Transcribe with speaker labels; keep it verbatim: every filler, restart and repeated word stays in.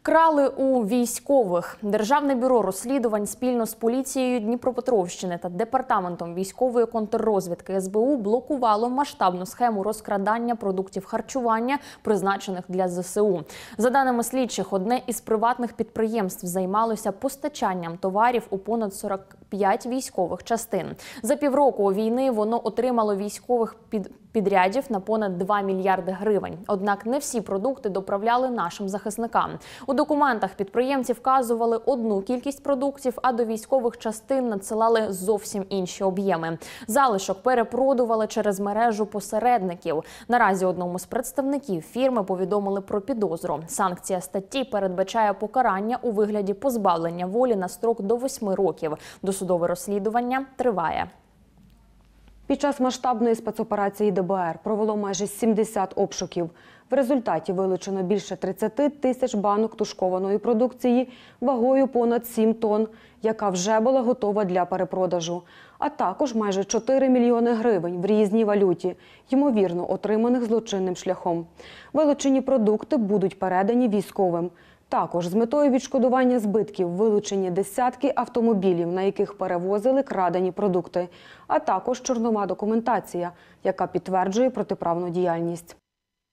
Speaker 1: Крали у військових. Державне бюро розслідувань спільно з поліцією Дніпропетровщини та департаментом військової контррозвідки ес бе у блокувало масштабну схему розкрадання продуктів харчування, призначених для зе се у. За даними слідчих, одне із приватних підприємств займалося постачанням товарів у понад сорок п'ять військових частин. За півроку війни воно отримало військових під підрядів на понад два мільярди гривень. Однак не всі продукти доправляли нашим захисникам. У документах підприємці вказували одну кількість продуктів, а до військових частин надсилали зовсім інші об'єми. Залишок перепродували через мережу посередників. Наразі одному з представників фірми повідомили про підозру. Санкція статті передбачає покарання у вигляді позбавлення волі на строк до восьми років. Досудове розслідування триває.
Speaker 2: Під час масштабної спецоперації де бе ер провело майже сімдесят обшуків. В результаті вилучено більше тридцяти тисяч банок тушкованої продукції вагою понад сім тонн, яка вже була готова для перепродажу, а також майже чотири мільйони гривень в різній валюті, ймовірно отриманих злочинним шляхом. Вилучені продукти будуть передані військовим. Також з метою відшкодування збитків вилучені десятки автомобілів, на яких перевозили крадені продукти, а також чорнова документація, яка підтверджує протиправну діяльність.